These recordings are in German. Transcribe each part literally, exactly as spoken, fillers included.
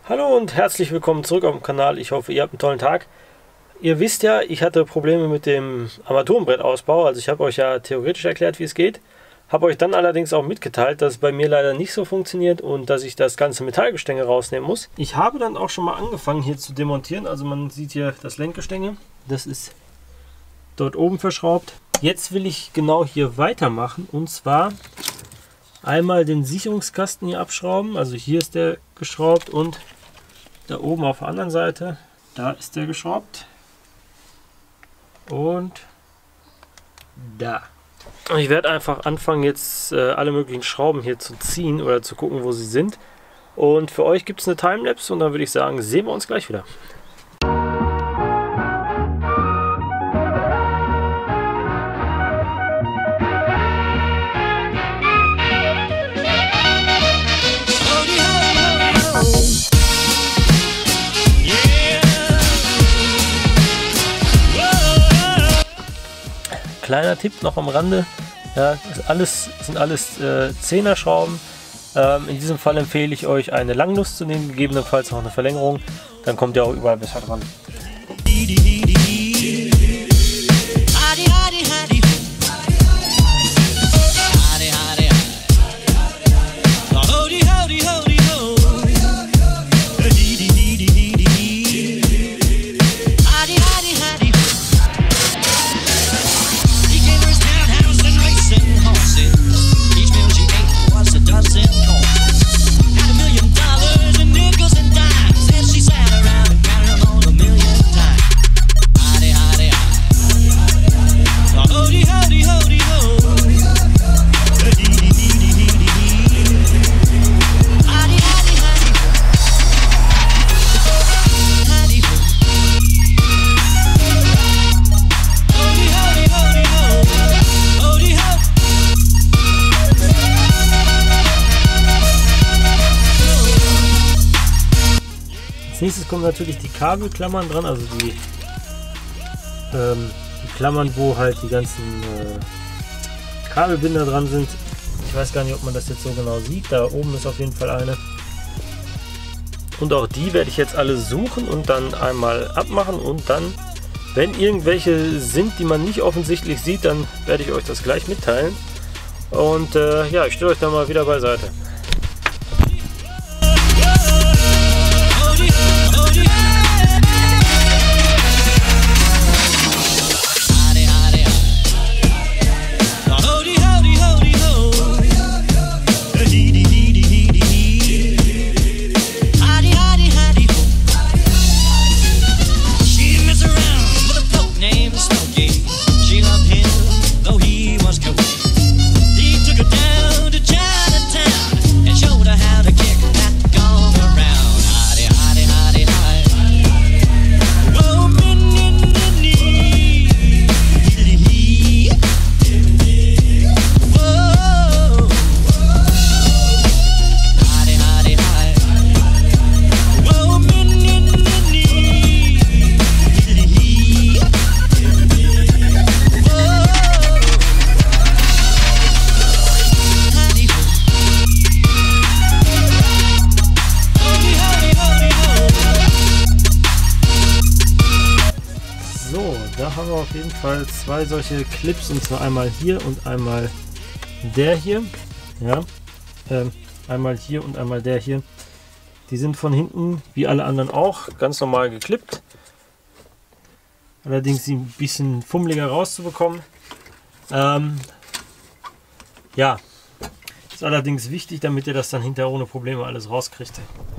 Hallo und herzlich willkommen zurück auf dem Kanal. Ich hoffe, ihr habt einen tollen Tag. Ihr wisst ja, ich hatte Probleme mit dem Armaturenbrettausbau. Also ich habe euch ja theoretisch erklärt, wie es geht. Habe euch dann allerdings auch mitgeteilt, dass es bei mir leider nicht so funktioniert und dass ich das ganze Metallgestänge rausnehmen muss. Ich habe dann auch schon mal angefangen hier zu demontieren. Also man sieht hier das Lenkgestänge. Das ist dort oben verschraubt. Jetzt will ich genau hier weitermachen und zwar einmal den Sicherungskasten hier abschrauben. Also hier ist der geschraubt und da oben auf der anderen Seite, da ist der geschraubt. Und da. Ich werde einfach anfangen, jetzt äh, alle möglichen Schrauben hier zu ziehen oder zu gucken, wo sie sind. Und für euch gibt es eine Timelapse und dann würde ich sagen, sehen wir uns gleich wieder. Kleiner Tipp noch am Rande, ja, ist alles, sind alles äh, zehner Schrauben. Ähm, in diesem Fall empfehle ich euch eine Langnuss zu nehmen, gegebenenfalls noch eine Verlängerung, dann kommt ihr auch überall besser dran. Als nächstes kommen natürlich die Kabelklammern dran, also die, ähm, die Klammern, wo halt die ganzen äh, Kabelbinder dran sind. Ich weiß gar nicht, ob man das jetzt so genau sieht. Da oben ist auf jeden Fall eine. Und auch die werde ich jetzt alle suchen und dann einmal abmachen. Und dann, wenn irgendwelche sind, die man nicht offensichtlich sieht, dann werde ich euch das gleich mitteilen. Und äh, ja, ich stelle euch dann mal wieder beiseite. Da haben wir auf jeden Fall zwei solche Clips, und zwar einmal hier und einmal der hier. Ja, ähm, einmal hier und einmal der hier. Die sind von hinten, wie alle anderen auch, ganz normal geklippt. Allerdings sie ein bisschen fummeliger rauszubekommen. Ähm, ja, ist allerdings wichtig, damit ihr das dann hinterher ohne Probleme alles rauskriegt.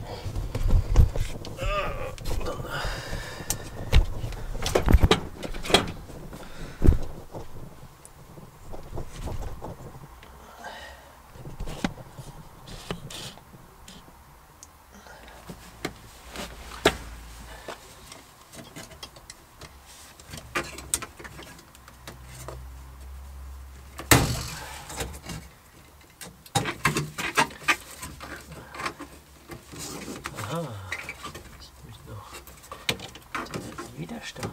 Ah, ich muss noch den Widerstand.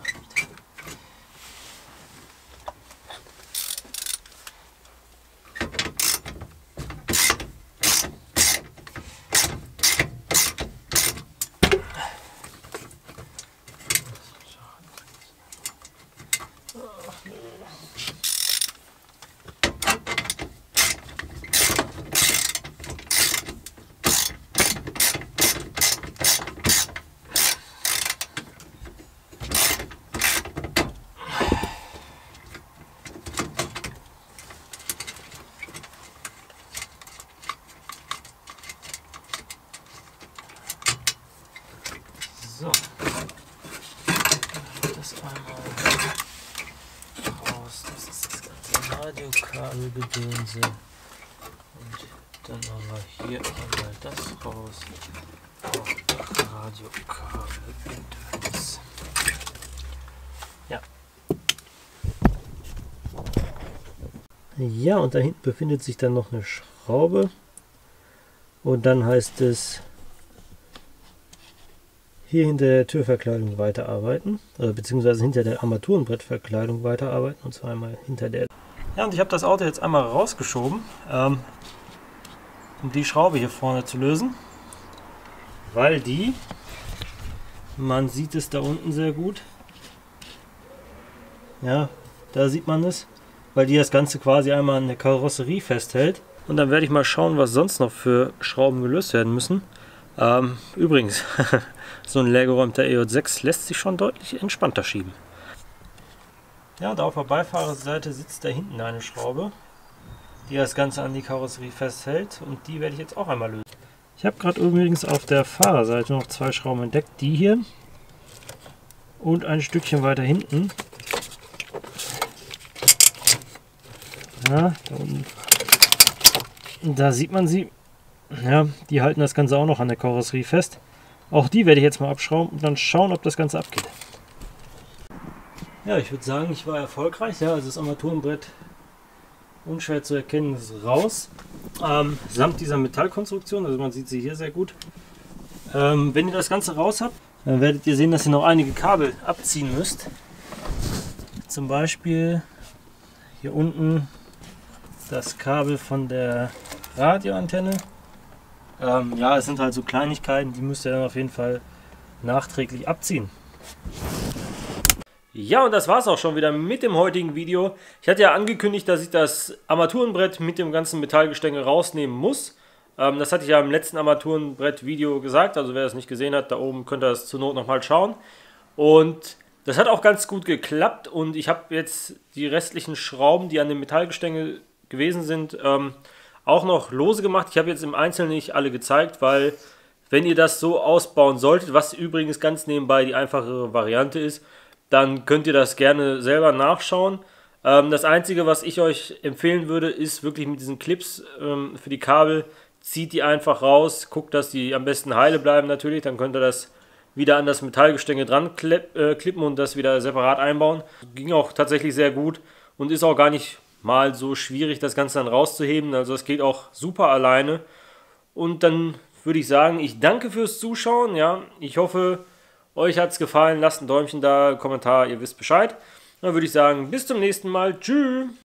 So. Das einmal raus. Das ist das ganze Radiokabelgedönse. Und dann haben wir hier einmal das raus. Auch Radiokabelgedöns. Ja. Ja, und da hinten befindet sich dann noch eine Schraube. Und dann heißt es, hier hinter der Türverkleidung weiterarbeiten, also beziehungsweise hinter der Armaturenbrettverkleidung weiterarbeiten, und zwar einmal hinter der. Ja, und ich habe das Auto jetzt einmal rausgeschoben, ähm, um die Schraube hier vorne zu lösen, weil die, man sieht es da unten sehr gut, ja, da sieht man es, weil die das Ganze quasi einmal an der Karosserie festhält. Und dann werde ich mal schauen, was sonst noch für Schrauben gelöst werden müssen. Ähm, übrigens, so ein leergeräumter E J sechs lässt sich schon deutlich entspannter schieben. Ja, und auf der Beifahrerseite sitzt da hinten eine Schraube, die das Ganze an die Karosserie festhält, und die werde ich jetzt auch einmal lösen. Ich habe gerade übrigens auf der Fahrerseite noch zwei Schrauben entdeckt, die hier und ein Stückchen weiter hinten. Ja, da unten. Da sieht man sie. Ja, die halten das Ganze auch noch an der Karosserie fest. Auch die werde ich jetzt mal abschrauben und dann schauen, ob das Ganze abgeht. Ja, ich würde sagen, ich war erfolgreich. Ja, also das Armaturenbrett, unschwer zu erkennen, ist raus. Ähm, samt dieser Metallkonstruktion, also man sieht sie hier sehr gut. Ähm, wenn ihr das Ganze raus habt, dann werdet ihr sehen, dass ihr noch einige Kabel abziehen müsst. Zum Beispiel hier unten das Kabel von der Radioantenne. Ähm, ja, es sind halt so Kleinigkeiten, die müsst ihr dann auf jeden Fall nachträglich abziehen. Ja, und das war es auch schon wieder mit dem heutigen Video. Ich hatte ja angekündigt, dass ich das Armaturenbrett mit dem ganzen Metallgestänge rausnehmen muss. Ähm, das hatte ich ja im letzten Armaturenbrett-Video gesagt, also wer das nicht gesehen hat, da oben könnt ihr das zur Not nochmal schauen. Und das hat auch ganz gut geklappt, und ich habe jetzt die restlichen Schrauben, die an dem Metallgestänge gewesen sind, ähm, auch noch lose gemacht. Ich habe jetzt im Einzelnen nicht alle gezeigt, weil wenn ihr das so ausbauen solltet, was übrigens ganz nebenbei die einfachere Variante ist, dann könnt ihr das gerne selber nachschauen. Ähm, das Einzige, was ich euch empfehlen würde, ist wirklich mit diesen Clips ähm, für die Kabel, zieht die einfach raus, guckt, dass die am besten heile bleiben natürlich, dann könnt ihr das wieder an das Metallgestänge dran klippen und das wieder separat einbauen. Ging auch tatsächlich sehr gut und ist auch gar nicht mal so schwierig, das Ganze dann rauszuheben. Also es geht auch super alleine. Und dann würde ich sagen, ich danke fürs Zuschauen. Ja, ich hoffe, euch hat es gefallen. Lasst ein Däumchen da, Kommentar, ihr wisst Bescheid. Dann würde ich sagen, bis zum nächsten Mal. Tschüss.